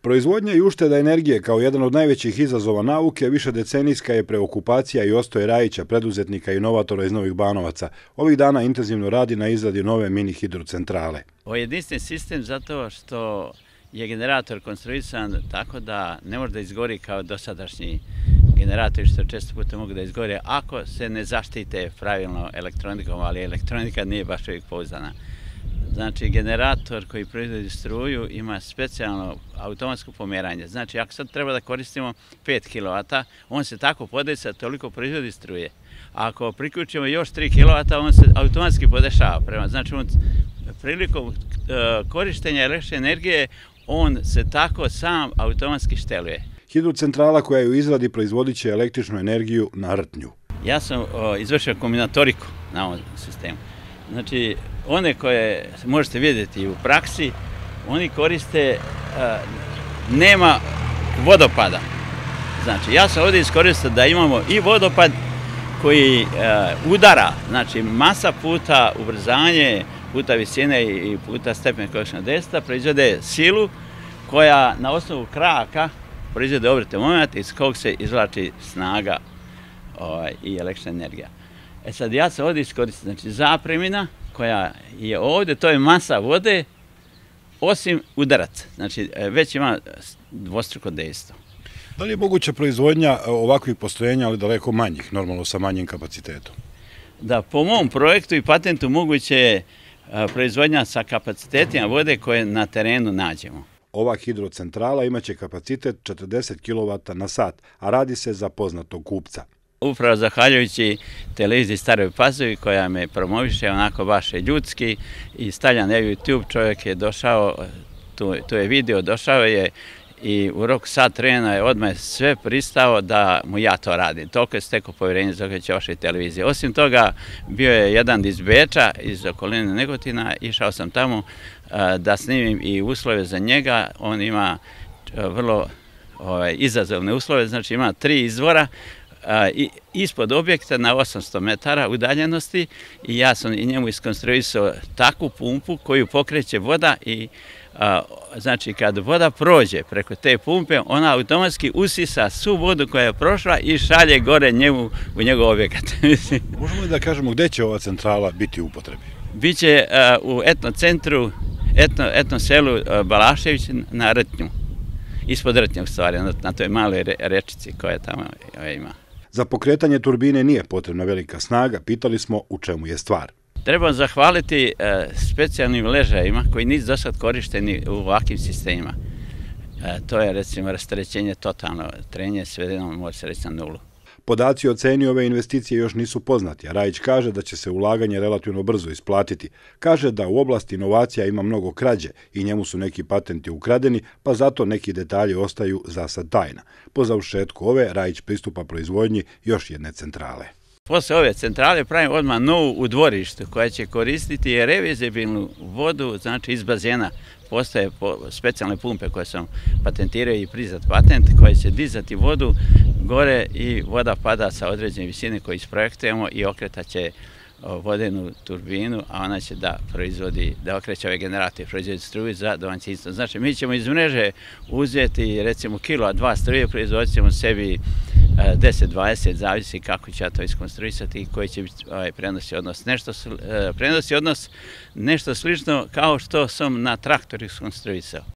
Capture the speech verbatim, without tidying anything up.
Proizvodnja i ušteda energije kao jedan od najvećih izazova nauke, višedecenijska je preokupacija i Ostoje Rajića, preduzetnika i inovatora iz Novih Banovaca. Ovih dana intenzivno radi na izradi nove mini hidrocentrale. Ovo je jedinstven sistem zato što je generator konstruisan tako da ne može da izgori kao dosadašnji generatori što često puta mogu da izgore ako se ne zaštite pravilno elektronikom, ali elektronika nije baš uvijek pouzdana. Znači, generator koji proizvodi struju ima specijalno automatsko pomeranje. Znači, ako sad treba da koristimo pet kilovata, on se tako podesa, toliko proizvodi struje. A ako priključimo još tri kilovata, on se automatski podešava. Prema, znači, on, prilikom uh, korištenja električne energije, on se tako sam automatski šteluje. Hidrocentrala koja je u izradi proizvodit će električnu energiju na rtnju. Ja sam uh, izvršio kombinatoriku na ovom sistemu. Znači, one koje možete vidjeti u praksi, oni koriste, nema vodopada. Znači, ja sam ovdje iskoristio da imamo i vodopad koji udara, znači masa puta ubrzanje, puta visine i puta stepen kočnog desta, proizvode silu koja na osnovu kraka proizvode obrtni moment iz kog se izvlači snaga ovaj, i električna energija. E sad, ja sam ovdje iskoristio, znači zapremina koja je ovdje, to je masa vode, osim udaraca. Znači, već ima dvostruko dejstvo. Da li je moguća proizvodnja ovakvih postrojenja, ali daleko manjih, normalno sa manjim kapacitetom? Da, po mom projektu i patentu moguće je proizvodnja sa kapacitetima vode koje na terenu nađemo. Ova hidrocentrala imaće kapacitet četrdeset kilovata na sat, a radi se za poznatog kupca. Upravo zahvaljujući televiziji Staroj Pazovi koja me promoviše onako baš ljudski i stavlja na YouTube, čovjek je došao, tu, tu je video, došao je i u roku sat vremena je odmah sve pristao da mu ja to radim. Toliko je stekao povjerenje za vaše televizije. Osim toga, bio je jedan iz Beča, iz okoline Negotina, išao sam tamo da snimim i uslove za njega. On ima vrlo ovaj, izazovne uslove, znači ima tri izvora, I, ispod objekta na osamsto metara udaljenosti i ja sam i njemu iskonstruisao takvu pumpu koju pokreće voda i a, znači kad voda prođe preko te pumpe, ona automatski usisa svu vodu koja je prošla i šalje gore njemu u njegov objekat. Možemo li da kažemo gdje će ova centrala biti u upotrebi? Biće a, u etno centru, etno, etno selu a, Balašević na Rtnju. Ispod Rtnja u stvari, na, na toj maloj rečici koja tamo ima. Za pokretanje turbine nije potrebna velika snaga, pitali smo u čemu je stvar. Treba zahvaliti e, specijalnim ležajima koji nisu do sad korišteni u ovakvim sistemima. E, to je recimo rasterećenje totalno, trenje svedeno može se reći na nulu. Podaci o ceni ove investicije još nisu poznati, a Rajić kaže da će se ulaganje relativno brzo isplatiti. Kaže da u oblasti inovacija ima mnogo krađe i njemu su neki patenti ukradeni, pa zato neki detalji ostaju za sad tajna. Po završetku ove, Rajić pristupa proizvodnji još jedne centrale. Posle ove centrale pravim odmah novu u dvorištu koja će koristiti reverzibilnu vodu, znači iz bazena. Postoje specijalne pumpe koje sam patentirao i priznat patent koje će dizati vodu gore i voda pada sa određene visine koje isprojektujemo i okretaće vodenu turbinu, a ona će da proizvodi, da okreće ove generator, proizvodi struju za domaćinstvo. Znači, mi ćemo iz mreže uzeti recimo kilo, a dva struje, proizvodit ćemo sebi deset dvadeset, zavisi kako će ja to iskonstruisati i koji će biti ovaj, prenosi odnos. Nešto, prenosi odnos nešto slično kao što sam na traktoru iskonstruisao.